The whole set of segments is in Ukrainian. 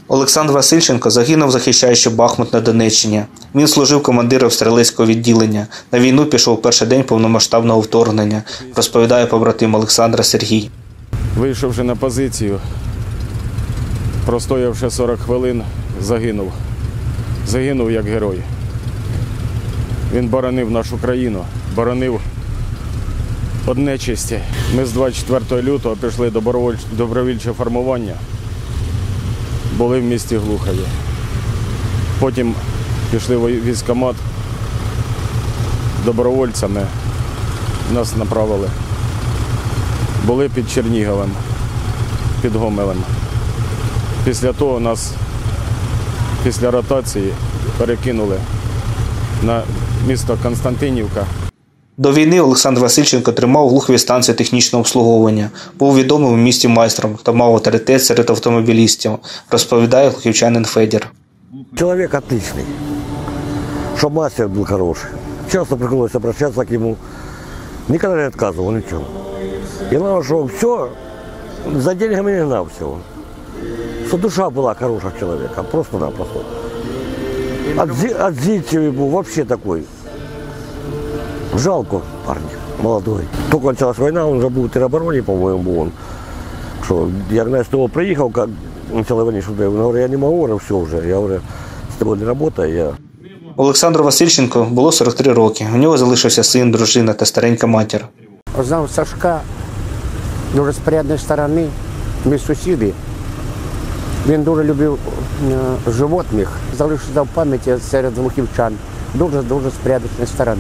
Олександр Васильченко загинув, захищаючи Бахмут на Донеччині. Він служив командиром стрілецького відділення. На війну пішов у перший день повномасштабного вторгнення, розповідає побратим Олександра Сергій. Вийшовши на позицію, простоявши 40 хвилин, загинув. Загинув як герой. Він боронив нашу країну, боронив від нечисті. Ми з 24 лютого пішли добровольче формування. Були в місті Глухові. Потім пішли в військкомат добровольцями, нас направили. Були під Черніговом, під Гомелем. Після того нас, після ротації, перекинули на місто Константинівка. До війни Олександр Васильченко тримав у Глухові станцію технічного обслуговування. Був відомим у місті майстром та мав авторитет серед автомобілістів, розповідає глухівчанин Федір. Чоловік отличний, щоб мастер був хороший. Часто приходилось обращаться к нему, ніколи не відказував нічого. І знав, що все, за деньгами не гнав всього. Що душа була хороша в чоловіка, просто-напросто. Отзывчивый був, вообще такой. Жалко парня, молодой. Только началась война, он уже был в теробороне, по-моему, был он. Что, я на СТО приехал, как начала война, что я говорю, я не могу, говорю, все уже, я говорю, с тобой не работаю, я... Олександру Васильченко було 43 роки. У нього залишився син, дружина та старенька матір. Знав Сашка, дуже з порядної сторони, ми сусіди. Він дуже любив животних, залишився в пам'яті серед глухівчан. Дуже з порядної сторони.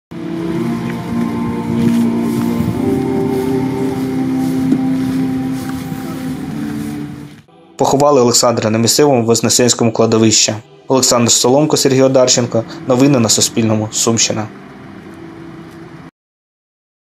Поховали Олександра на місцевому Вознесенському кладовищі. Олександр Соломко, Сергій Одарченко. Новини на Суспільному. Сумщина.